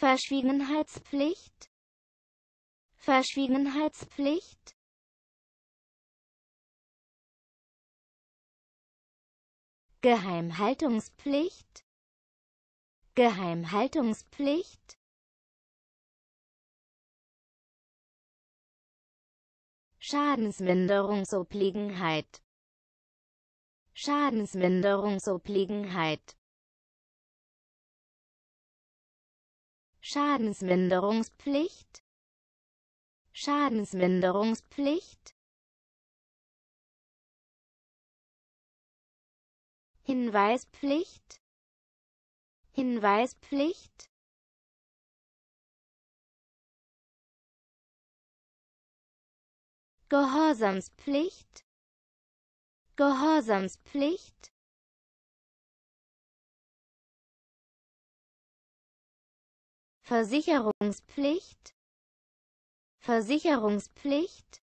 Verschwiegenheitspflicht, Verschwiegenheitspflicht, Geheimhaltungspflicht, Geheimhaltungspflicht, Schadensminderungsobliegenheit, Schadensminderungsobliegenheit, Schadensminderungspflicht, Schadensminderungspflicht, Hinweispflicht, Hinweispflicht, Gehorsamspflicht, Gehorsamspflicht, Versicherungspflicht, Versicherungspflicht,